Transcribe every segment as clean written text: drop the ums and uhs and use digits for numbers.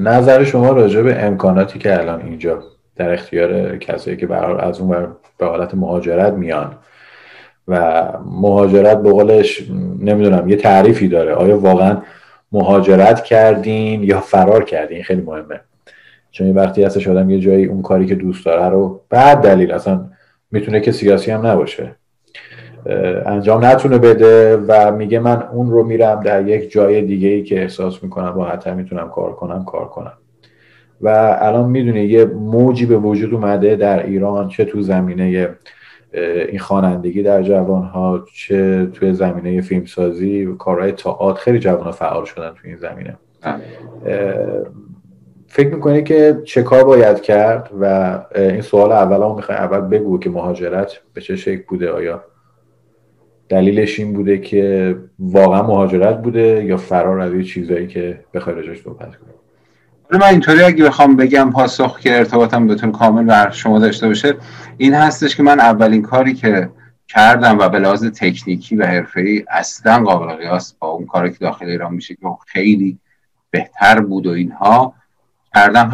نظر شما راجع به امکاناتی که الان اینجا در اختیار کسایی که از اون به حالت مهاجرت میان و مهاجرت به قولش نمیدونم یه تعریفی داره، آیا واقعا مهاجرت کردین یا فرار کردین؟ خیلی مهمه، چون وقتی هستش آدم یه جایی اون کاری که دوست داره رو بعد دلیل اصلا میتونه که سیاسی هم نباشه انجام نتونه بده و میگه من اون رو میرم در یک جای دیگه‌ای که احساس میکنم راحت‌تر میتونم کار کنم و الان میدونه یه موجی به وجود اومده در ایران، چه تو زمینه این خوانندگی در جوانها، چه توی زمینه فیلمسازی و کارهای تئاتر، خیلی جوانها فعال شدن توی این زمینه. فکر میکنی که چه کار باید کرد؟ و این سوال اولامو میخوای اول بگو که مهاجرت به چه شکل بوده، آیا دلیلش این بوده که واقعا مهاجرت بوده یا فرار از یه چیزایی که بخوای راجعش صحبت کنی؟ من اینطوری اگه بخوام بگم پاسخ که ارتباطم بتون کامل بر شما داشته باشه، این هستش که من اولین کاری که کردم و به لحاظ تکنیکی و حرفه‌ای اصلا قابل قیاس با اون کاری که داخل ایران میشه که خیلی بهتر بود و اینها کردم،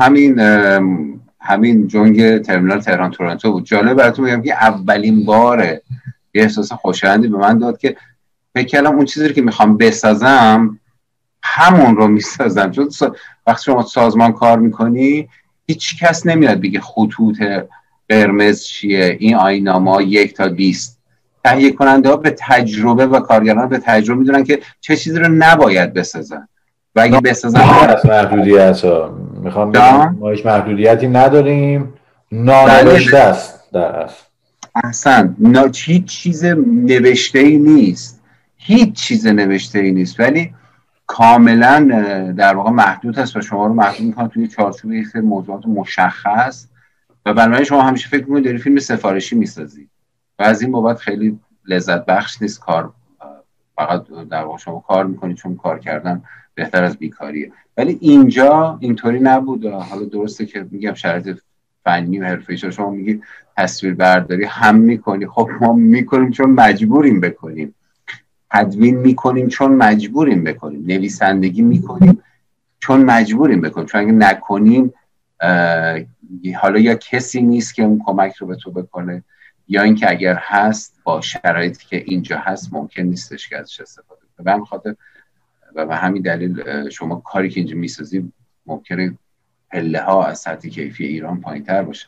همین جنگ ترمینال تهران تورنتو بود. جالب براتون بگم که اولین باره یه احساس خوشایندی به من داد که فکر کردم اون چیزی که میخوام بسازم همون رو میسازم. چون وقتی شما سازمان کار میکنی هیچ کس نمیاد بگه خطوط قرمز چیه، این آیین‌نامه 1 تا 20. تهیه کننده ها به تجربه و کارگران به تجربه میدونن که چه چیزی رو نباید بسازن و اگه بسازن محدودیت ها میخوام بگم ما هیچ محدودیتی نداریم، نانوشته است در اصل. احسن، هیچ چیز نوشته‌ای نیست، هیچ چیز نوشته‌ای نیست، ولی کاملا در واقع محدود هست و شما رو محدود میکنه توی چارچوب یک سری موضوعات مشخص و بنابراین شما همیشه فکر میکنید داری فیلم سفارشی میسازی و از این بابت خیلی لذت بخش نیست کار. فقط در واقع شما کار میکنید چون کار کردن بهتر از بیکاریه. ولی اینجا اینطوری نبود. حالا درسته که میگم شرایط فنی و حرفه‌ای شما میگید تصویر برداری هم میکنی، خب ما میکنیم چون مجبوریم بکنیم، تدوین میکنیم چون مجبوریم بکنیم، نویسندگی میکنیم چون مجبوریم بکنیم، چون اگه نکنیم حالا یا کسی نیست که اون کمک رو به تو بکنه یا اینکه اگر هست با شرایطی که اینجا هست ممکن نیستش که ازش استفاده کنه. به همین خاطر و به همین دلیل شما کاری که اینجا میسازی ممکنه پله ها از سطح کیفی ایران پایین‌تر باشه.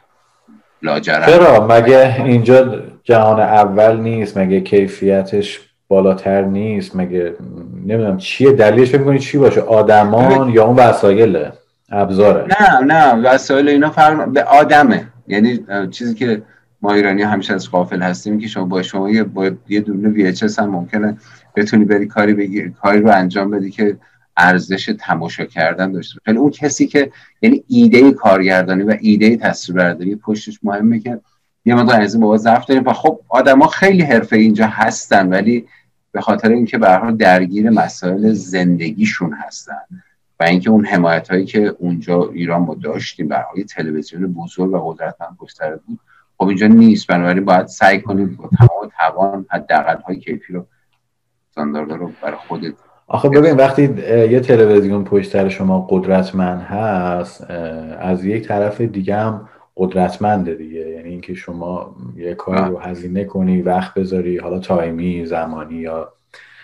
لاجرم چرا؟ مگه اینجا جهان اول نیست؟ مگه کیفیتش بالاتر نیست؟ مگه نمیدونم چیه دلیلش؟ فکر می‌کنی چی باشه؟ آدمان یا اون وسایل ابزاره؟ نه وسایل اینا فرق به آدمه. یعنی چیزی که ما ایرانی همیشه از غافل هستیم که شما با یه دونه VHS هم ممکنه بتونی بری کاری رو انجام بدی که ارزش تماشا کردن داشته باشه. اون کسی که یعنی ایده کارگردانی و ایده تصویربرداری پشتش مهمه که یه مقدار از این بابا ضعف داریم و خب آدما خیلی حرفه‌ای اینجا هستن ولی به خاطر اینکه به هر حال درگیر مسائل زندگیشون هستن و اینکه اون حمایتایی که اونجا ایران ما داشتیم برای تلویزیون بزرگ و قدرتمند گسترده بود خب اینجا نیست. بنابراین باید سعی کنیم با تمام توان حداقل‌های کیفی رو استاندارد رو برای خودت. آخه ببین وقتی یه تلویزیون پشت سر شما قدرتمند هست از یک طرف دیگه هم قدرتمنده دیگه. یعنی اینکه شما یه کاری رو هزینه کنی، وقت بذاری، حالا تایمی، زمانی یا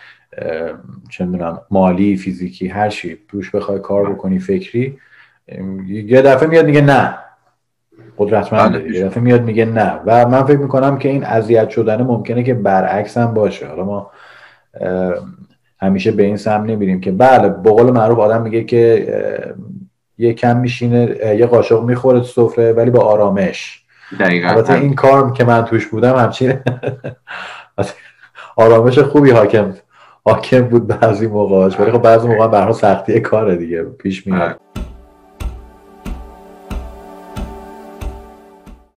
چه میدونم مالی، فیزیکی، هر چی توش بخوای کار بکنی، فکری، یه دفعه میاد میگه نه قدرتمنده، یه دفعه میاد میگه نه. و من فکر میکنم که این اذیت شدن ممکنه که برعکس هم باشه. حالا ما همیشه به این سمت نمیریم که بله به قول معروف آدم میگه که یه کم میشینه یه قاشق میخوره تو سفره ولی با آرامش. دقیقاً البته این کار که من توش بودم همچین آرامش خوبی حاکم بود بعضی موقعاش، ولی خب بعضی موقع به هر حال سختی کاره دیگه پیش میاد.